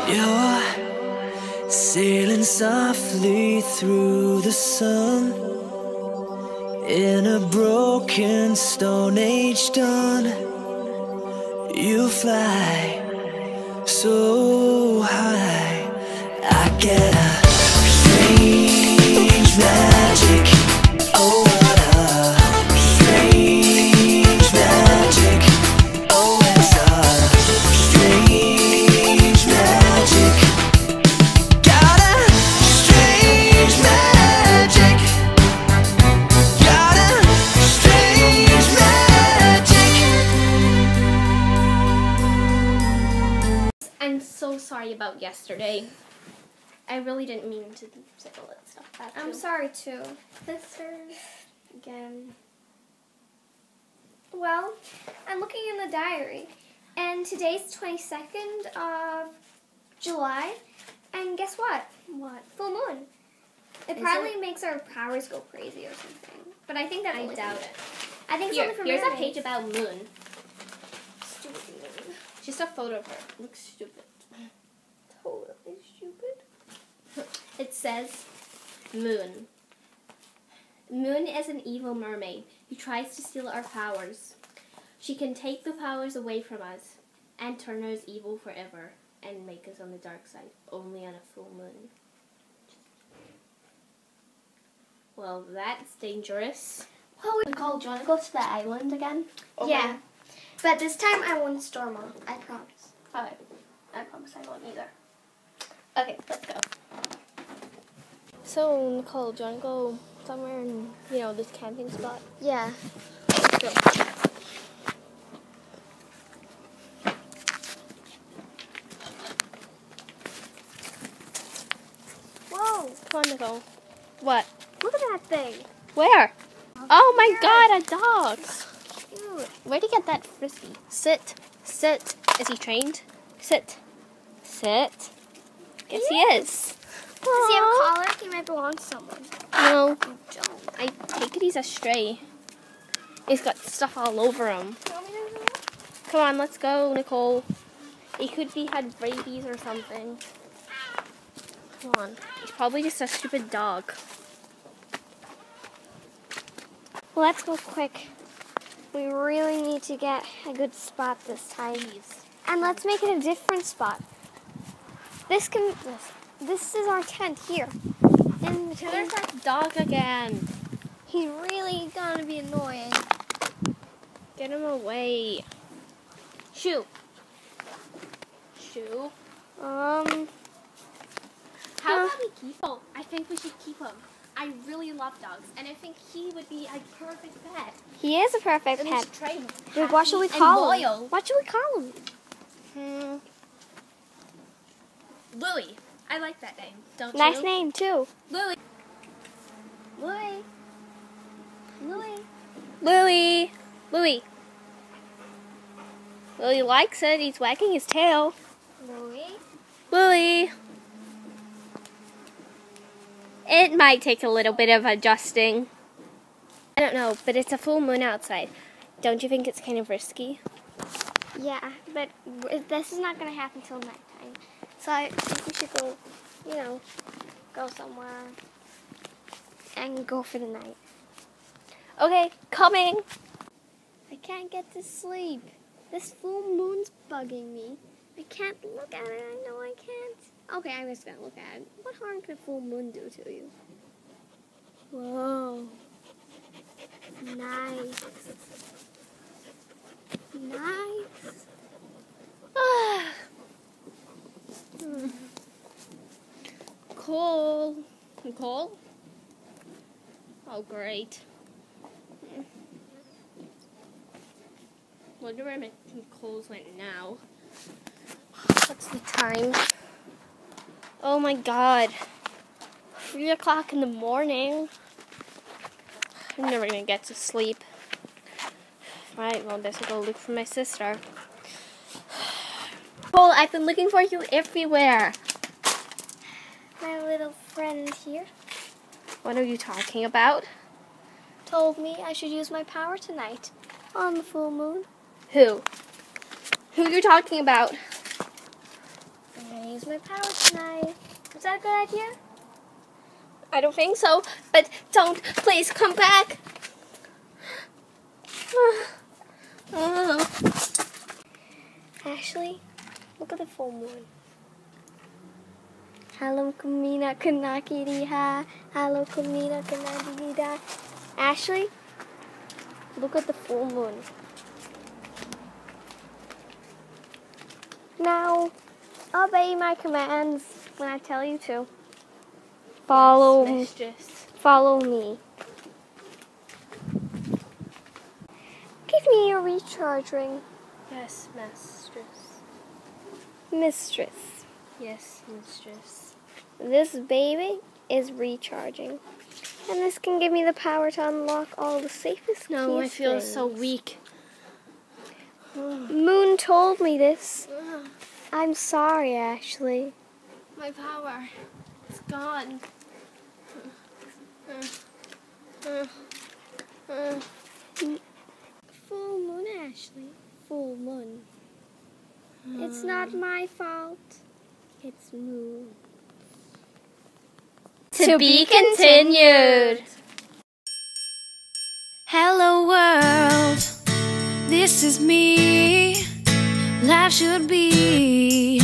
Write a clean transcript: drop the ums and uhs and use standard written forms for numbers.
You're sailing softly through the sun in a broken Stone Age dawn. You fly so high, I get a strange magic. Oh, what a strange magic. Oh, it's a strange magic. Got a strange magic. Got a strange magic. I'm so sorry about yesterday. I really didn't mean to say all that stuff. I'm sorry too. Sisters, again. Well, I'm looking in the diary, and today's 22nd of July, and guess what? What? Full moon. It probably makes our powers go crazy or something, but I think that's I doubt it. I think it's only for here's a mermaids. page about moon. Stupid moon. Just a photo of her. Looks stupid. Totally stupid. It says, Moon. Moon is an evil mermaid who tries to steal our powers. She can take the powers away from us and turn us evil forever and make us on the dark side, only on a full moon. Well, that's dangerous. Well, Nicole, do you want to go to the island again? yeah, but this time I won't storm on. I promise. Alright. I promise I won't either. Okay, let's go. So, Nicole, do you want to go somewhere in, this camping spot? Yeah. Let's go. Whoa! Come on, Nicole. What? Look at that thing. Where? Oh my God, a dog! Cute. Where'd he get that frisbee? Sit. Sit. Is he trained? Sit. Sit. Yes, he is. Does he have a collar? He might belong to someone. No, You don't. I take it he's a stray. He's got stuff all over him. Come on, let's go, Nicole. He could be had rabies or something. Come on. He's probably just a stupid dog. Well, let's go quick. We really need to get a good spot this time. And let's make it a different spot. This is our tent here. And There's that dog again. he's really gonna be annoying. Get him away. Shoo. Shoo. How about we keep him? I think we should keep him. I really love dogs, and I think he would be a perfect pet. He is a perfect And pet. he's trained, Wait, what should we happy, call and him? loyal. What should we call him? Louie. I like that name. Don't Nice you? name too. Louie. Louie. Louie. Louie. Louie. Louie likes it. He's wagging his tail. Louie. Louie. It might take a little bit of adjusting. I don't know, but it's a full moon outside. Don't you think it's kind of risky? Yeah, but this is not gonna happen till nighttime. So I think we should go, go somewhere and go for the night. Okay, coming. I can't get to sleep. This full moon's bugging me. I can't look at it. I know I can't. Okay, I'm just gonna look at it. What harm could a full moon do to you? Whoa. Nice. Nice. Nicole. Nicole? Oh, great. Wonder where Nicole's went now. What's the time? Oh my God. 3 o'clock in the morning. I'm never gonna get to sleep. Right, well, I guess I'll go look for my sister. Nicole, I've been looking for you everywhere. My little friend here What are you talking about? told me I should use my power tonight on the full moon. Who? Who you're talking about? I'm gonna use my power tonight. Is that a good idea? I don't think so, but don't. Please come back. Ashley, look at the full moon. Hello, kumina kanakiriha. Hello, kumina kanakirida. Ashley, look at the full moon. Now, obey my commands when I tell you to. Follow me. Mistress. Follow me. Give me your recharge ring, Yes, mistress. mistress. Yes, mistress. This baby is recharging. And this can give me the power to unlock all the safest No, I keys feel so things. weak. Moon told me this. I'm sorry, Ashley. My power is gone. Full moon, Ashley. Full moon. It's not my fault. It's moon. To be continued. Hello world, this is me. Life should be